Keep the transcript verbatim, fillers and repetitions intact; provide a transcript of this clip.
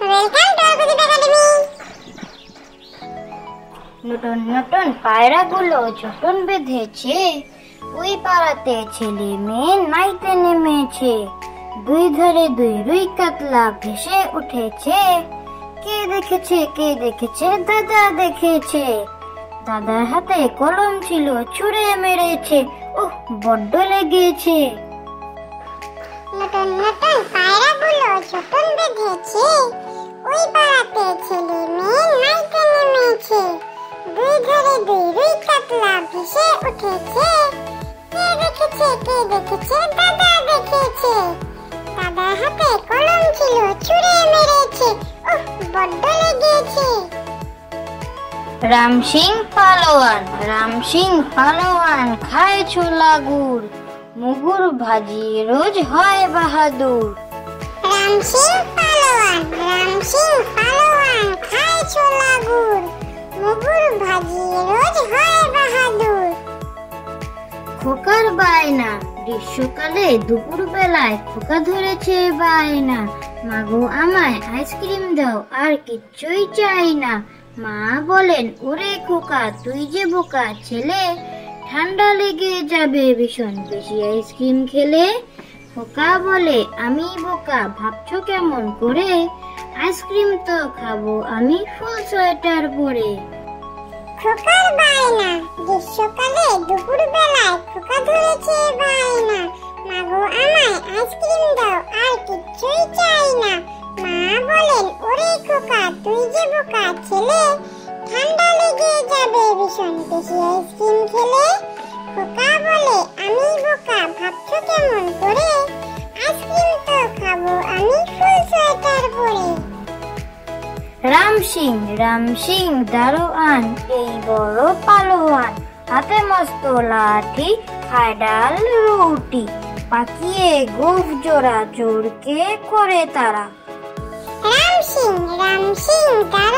Welcome to অর্কুদীপ academy. নতুন নতুন পায়রাগুলো যখন বেঁধেছে, ওই পাড়াতে ছেলে মেয়ে নাইতে নেমেছে। দুই ধারে দুই রুই কাতলা ভেসে উঠেছে। কে দেখেছে কে দেখেছে দাদা দেখেছে। দাদার হাতে কলম ছিল, ছুঁড়ে মেরেছে, ওহ বড্ড লেগেছে। নতুন নতুন পায়রাগুলো যখন বেঁধেছে, ওই পাড়াতে ছেলে মেয়ে নাইতে নেমেছে। দুই ধারে দুই রুই কাতলা ভেসে উঠেছে। কে দেখেছে কে দেখেছে দাদা দেখেছে। দাদার হাতে কলম ছিল, ছুঁড়ে মেরেছে, ওহ বড্ড লেগেছে। রাম সিং পালোয়ান, রাম সিং পালোয়ান খায় ছোলা গুড়, মুগুর ভাজি রোজ হয় বাহাদুর। রাম সিং পালোয়ান, রাম সিং পালোয়ান খায় ছোলা গুড়, মুগুর ভাজি রোজ হয় বাহাদুর। খোকার বায়না, গ্রীষ্মকালে দুপুর বেলায় খোকা ধরেছে বায়না। মাগো আমায় আইসক্রিম দাও, আর কিচ্ছুই চাই না। মা বলেন, ওরে খোকা তুই যে বোকা ছেলে, ঠান্ডা লেগে যাবে ভীষণ বেশি আইসক্রিম খেলে। খোকা বলে, আমি বোকা ভাবছো কেমন করে, আইসক্রিম তো খাবো আমি ফুল সোয়েটার পরে। খোকার বায়না, গ্রীষ্মকালে দুপুর বেলায় খোকা ধরেছে বায়না। মাগো আমায় আইসক্রিম দাও, আর কিচ্ছুই চাই না। মা বলেন, ওরে খোকা তুই যে বোকা ছেলে, ঠান্ডা লেগে যাবে ভীষণ বেশি আইসক্রিম খেলে। খোকা বলে, আমি বোকা ভাবছো কেমন করে, আইসক্রিম তো খাবো আমি ফুল সোয়েটার পরে। রাম সিং, রাম সিং দারোয়ান, এই বড় পালোয়ান, হাতে মস্ত লাঠি, খায় ডাল রুটি, পাকিয়ে গোফ জোড়া চোরকে করে তারা। রাম সিং, রাম সিং